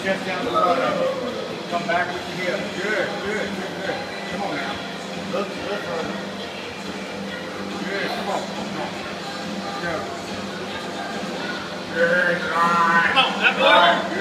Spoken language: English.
chest down to the bottom. Come back with your hip. Good, good, good, good. Come on now. Look. Good, come on. Go. Good, right. Come on, that boy.